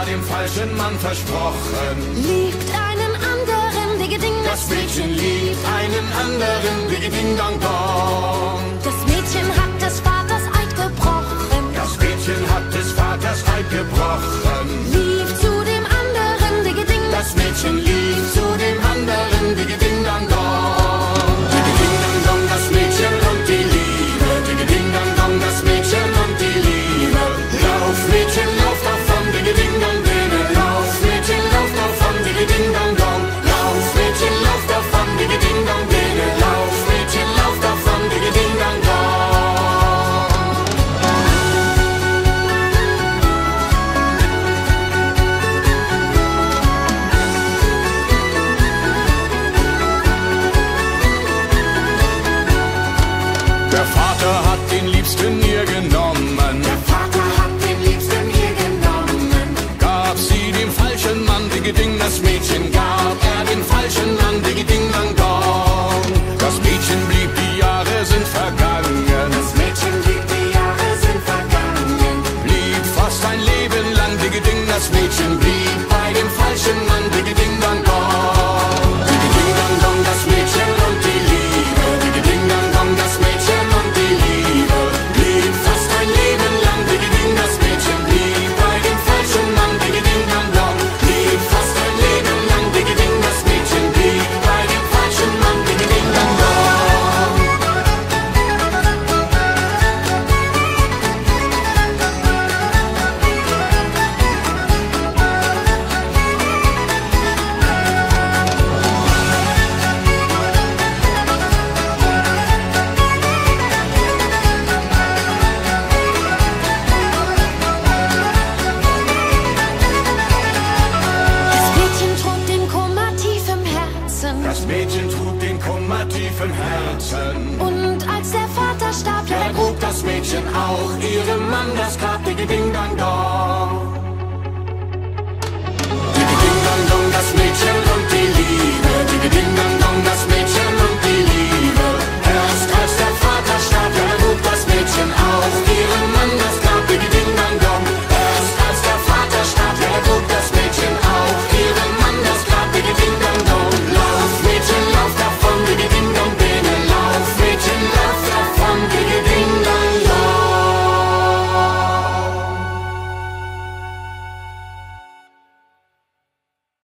er dem falschen Mann versprochen. Liebt einen anderen, Ding, Das Mädchen liebt einen anderen, Ding, dong, dong. Das Mädchen hat des Vaters Eid gebrochen. Das Mädchen hat des Vaters Eid gebrochen. Liebt zu dem anderen, Ding, Das Mädchen liebt zu dem anderen, Ding, dong, dong. Ding, dong, dong, das Mädchen und die Liebe. Ding, dong, dong, das Mädchen und die Liebe. Lauf, Mädchen, lauf davon, ding, dong, dene. Lauf, Mädchen, lauf davon, ding, dong, dong. Lauf, Mädchen, lauf davon, ding, dong, dene. Lauf, Mädchen, lauf davon, ding, dong, dong. Der Vater hat den Liebsten ihr genommen, Der Vater hat den Liebsten ihr genommen. gab sie dem falschen Mann, ding, das Mädchen gab er dem falschen Mann, ding, dong, dong. Das Mädchen blieb, die Jahre sind vergangen, Das Mädchen liebt, die Jahre sind vergangen. blieb fast ein Leben lang, ding, das Mädchen blieb bei dem falschen Mann, ding, dong, dong. Ding, dong, dong, das Mädchen und die Liebe, ding, dong, dong, das Mädchen und die Liebe, blieb fast ein Leben lang, ding, das Mädchen blieb bei dem falschen Mann, ding, dong, dong. Blieb fast ein Leben lang, ding, das Mädchen blieb bei dem falschen Mann, ding, dong, dong. Das Mädchen trug den Kummer tief im Herzen. Das Mädchen trug den Kummer tief im Herzen. Und als der Vater starb, ja, Da grub das Mädchen auch ihrem Mann das Grab, ding, dong, dong. Ding, dong, dong, das Mädchen und die Liebe.